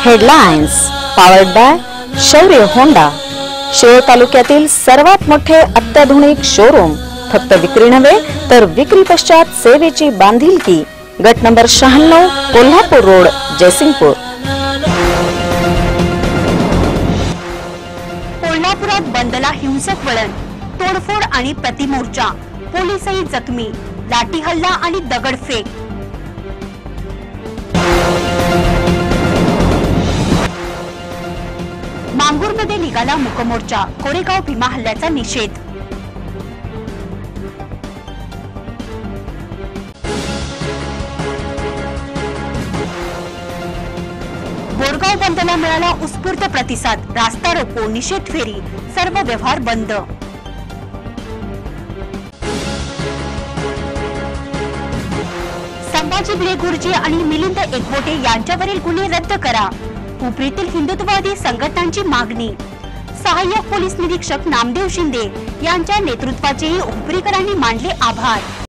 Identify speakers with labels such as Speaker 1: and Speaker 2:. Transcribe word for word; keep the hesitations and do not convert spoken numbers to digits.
Speaker 1: Headlines powered by Shaurya Honda. Shirol तालुक्यातील सर्वात मोठे अत्याधुनिक शोरूम फक्त विक्री नव्हे तर विक्री पश्चात सेवेची बांधिलकी। गट नंबर शहाण्णव कोल्हापूर रोड जयसिंगपूर।
Speaker 2: कोल्हापुरात बंदला हिंसक वळण, तोडफोड आणि प्रतिमोर्चा, पोलिसही जखमी, लाठी हल्ला आणि दगडफेक। मांगूरमध्ये निघाला मुकमोर्चा, कोरेगाव भीमा हल्ल्याचा निषेध। बोरगाव बंदला मिळाला उत्स्फूर्त प्रतिसाद, रास्ता रोको, निषेध फेरी, सर्व व्यवहार बंद। संभाजी भिडे गुरुजी आणि मिलिंद एकबोटे यांच्यावरील गुन्हे रद्द करा, उपरीतील हिंदुत्ववादी संघटनांची मागणी। सहाय्यक पोलीस निरीक्षक नामदेव शिंदे यांच्या नेतृत्वाचेही उपरीकरांनी मानले आभार।